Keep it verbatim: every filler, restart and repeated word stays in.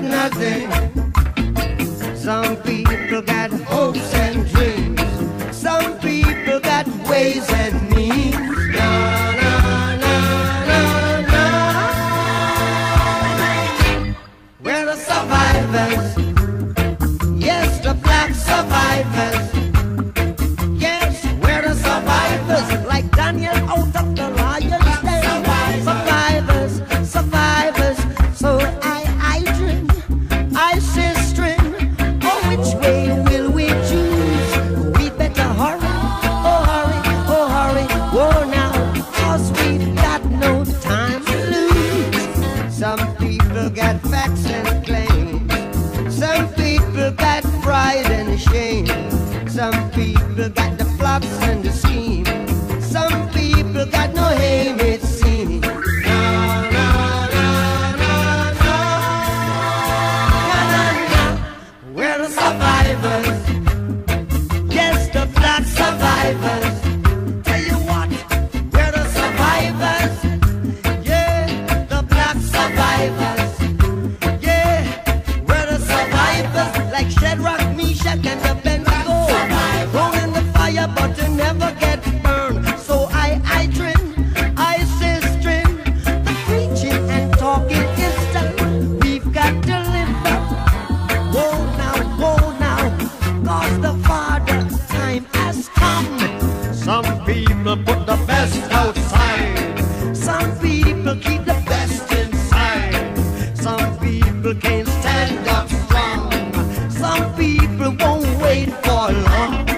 nothing. Some people got hopes and dreams. Some people got ways and means. No, no, no, no, no. We're the survivors. Yes, the black survivors. Yes, we're the survivors. Like Daniel out of the lion's den. Survivors, survivors. So I, I dream, I say string. Oh, which way will we choose? We better hurry, oh hurry, oh hurry, oh now, 'cause we've got no time to lose. Some people got facts and claims. Some people got pride and shame. Some people got the plots and the scheme. Some people got no aim, it seems. No, no, no, no, no. No, no, no. We're the survivors. Yes, the black survivors. Tell you what, we're the survivors. Yeah, the black survivors. Yeah, we're the survivors. Like Shadrach, Meshach, and Abednego. Thrown in the fire, but they never get burned. So I, I dream, I say string. The preaching and talking is done. We've got to live up. Whoa now, whoa now, 'cause the Father time has come. Some people put the best outside. Some people keep the best inside. Some people can't stand up strong. Some people won't wait for long.